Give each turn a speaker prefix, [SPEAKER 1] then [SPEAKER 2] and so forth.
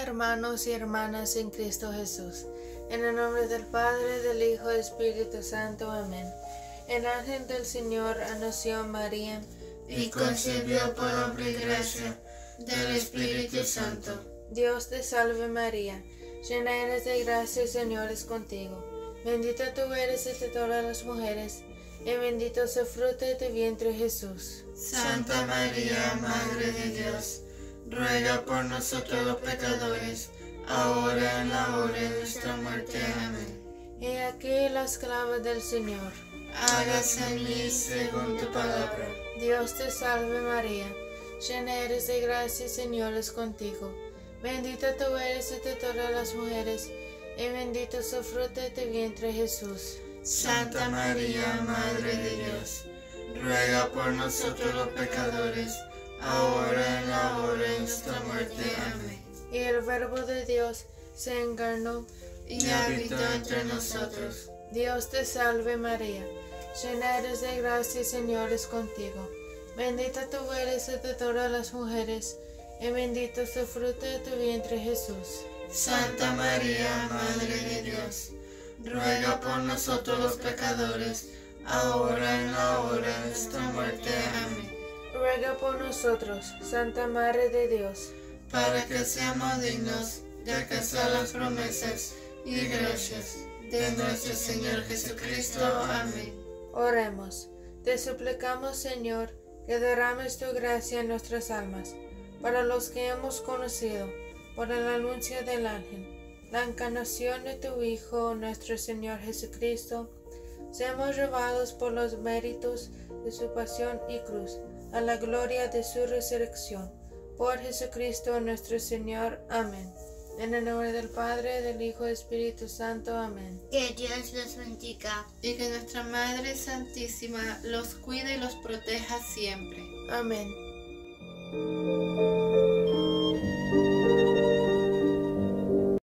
[SPEAKER 1] hermanos y hermanas en Cristo Jesús. En el nombre del Padre, del Hijo y del Espíritu Santo. Amén. El ángel del Señor anunció a María
[SPEAKER 2] y concibió por obra y gracia del Espíritu Santo.
[SPEAKER 1] Dios te salve María, llena eres de gracia, el Señor es contigo. Bendita tú eres entre todas las mujeres, y bendito es el fruto de tu vientre Jesús.
[SPEAKER 2] Santa María, Madre de Dios, ruega por nosotros los pecadores, ahora y en la hora de nuestra muerte. Amén.
[SPEAKER 1] He aquí la esclava del Señor.
[SPEAKER 2] Hágase en mí según tu palabra.
[SPEAKER 1] Dios te salve María, llena eres de gracia, el Señor es contigo. Bendita tú eres entre todas las mujeres, y bendito es el fruto de tu vientre Jesús.
[SPEAKER 2] Santa María, Madre de Dios, ruega por nosotros los pecadores, ahora y en la hora de nuestra muerte. Amén.
[SPEAKER 1] Y el Verbo de Dios se encarnó
[SPEAKER 2] y habitó entre nosotros.
[SPEAKER 1] Dios te salve María, llena eres de gracia, el Señor es contigo. Bendita tú eres entre todas las mujeres, y bendito es el fruto de tu vientre Jesús.
[SPEAKER 2] Santa María, Madre de Dios, ruega por nosotros los pecadores, ahora y en la hora de nuestra muerte. Amén.
[SPEAKER 1] Ruega por nosotros, Santa Madre de Dios,
[SPEAKER 2] para que seamos dignos de alcanzar las promesas y gracias de nuestro Señor Jesucristo. Amén.
[SPEAKER 1] Oremos. Te suplicamos, Señor, que derrames tu gracia en nuestras almas, para los que hemos conocido, por el anuncio del ángel, la encarnación de tu Hijo, nuestro Señor Jesucristo, seamos llevados por los méritos de su pasión y cruz, a la gloria de su resurrección. Por Jesucristo nuestro Señor. Amén. En el nombre del Padre, del Hijo y del Espíritu Santo. Amén.
[SPEAKER 3] Que Dios los bendiga
[SPEAKER 2] y que nuestra Madre Santísima los cuide y los proteja siempre.
[SPEAKER 1] Amén.